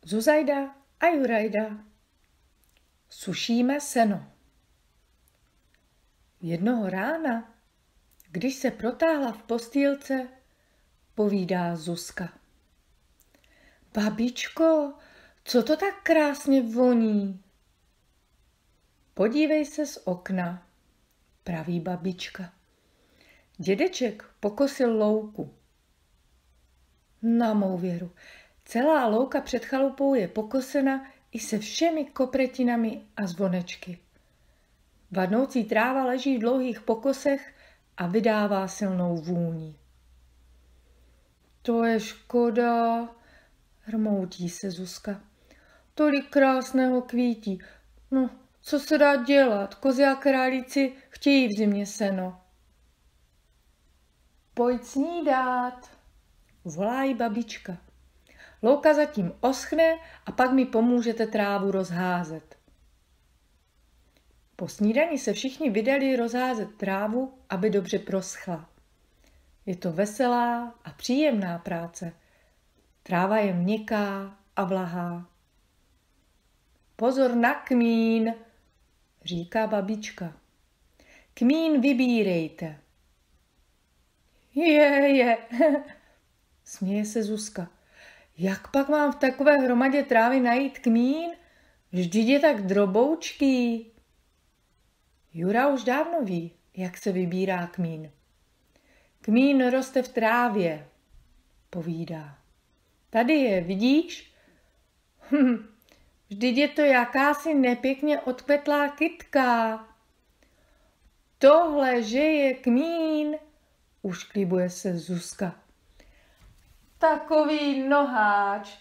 Zuzajda a Jurajda. Sušíme seno. Jednoho rána, když se protáhla v postýlce, povídá Zuzka. Babičko, co to tak krásně voní? Podívej se z okna, praví babička. Dědeček pokosil louku. Na mou věru, celá louka před chalupou je pokosena i se všemi kopretinami a zvonečky. Vadnoucí tráva leží v dlouhých pokosech a vydává silnou vůni. To je škoda, hrmoutí se Zuzka. Tolik krásného kvítí. No, co se dá dělat? Kozy a králíci chtějí v zimě seno. Pojď snídat, volá jí babička. Louka zatím oschne a pak mi pomůžete trávu rozházet. Po snídani se všichni vydali rozházet trávu, aby dobře proschla. Je to veselá a příjemná práce. Tráva je měkká a vlahá. Pozor na kmín, říká babička. Kmín vybírejte. Je, směje se Zuzka. Jak pak mám v takové hromadě trávy najít kmín? Vždyť je tak droboučký. Jura už dávno ví, jak se vybírá kmín. Kmín roste v trávě, povídá. Tady je, vidíš? Vždyť je to jakási nepěkně odkvetlá kytka. Tohle, že je kmín, ušklíbuje se Zuzka. Takový noháč.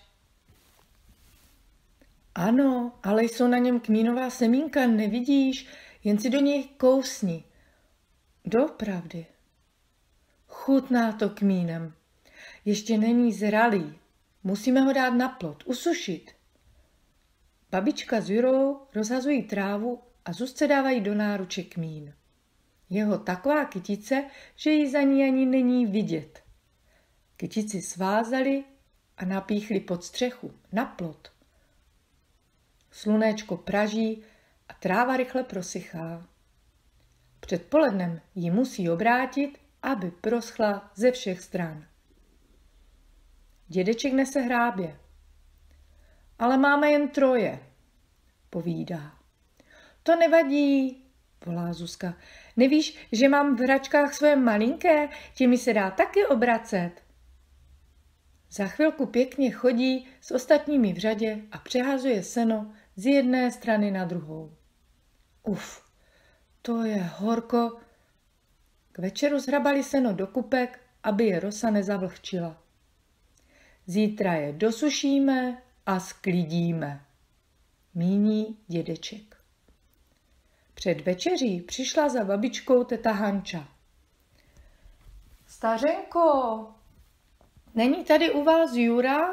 Ano, ale jsou na něm kmínová semínka, nevidíš? Jen si do něj kousni. Doopravdy. Chutná to kmínem. Ještě není zralý. Musíme ho dát na plot, usušit. Babička s Jurou rozhazují trávu a Zuzce dávají do náruče kmín. Jeho taková kytice, že ji za ní ani není vidět. Kytici svázali a napíchli pod střechu, na plot. Slunéčko praží a tráva rychle prosychá. Před polednem ji musí obrátit, aby proschla ze všech stran. Dědeček nese hrábě. Ale máme jen 3, povídá. To nevadí, volá Zuzka. Nevíš, že mám v hračkách svoje malinké, těmi se dá taky obracet. Za chvilku pěkně chodí s ostatními v řadě a přehazuje seno z jedné strany na druhou. Uf, to je horko. K večeru zhrabali seno do kupek, aby je rosa nezavlhčila. Zítra je dosušíme a sklidíme, míní dědeček. Před večeří přišla za babičkou teta Hanča. Stařenko, není tady u vás Jura?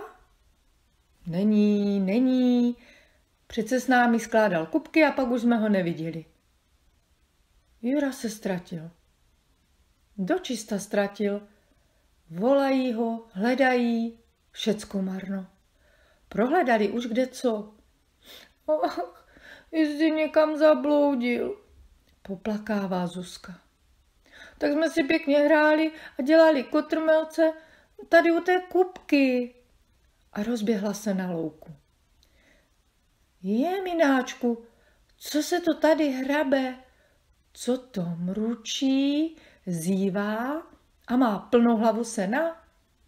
Není. Přece s námi skládal kupky a pak už jsme ho neviděli. Jura se ztratil. Dočista ztratil. Volají ho, hledají, všecko marno. Prohledali už kdeco. Ach, jestli někam zabloudil, poplakává Zuzka. Tak jsme si pěkně hráli a dělali kotrmelce tady u té kupky. A rozběhla se na louku. Mináčku, co se to tady hrabe? Co to mručí, zívá a má plnou hlavu sena?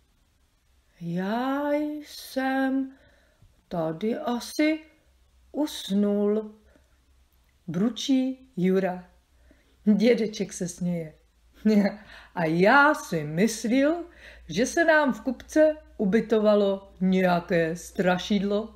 Já jsem tady asi usnul, bručí Jura. Dědeček se směje. A já si myslel, že se nám v kupce ubytovalo nějaké strašidlo.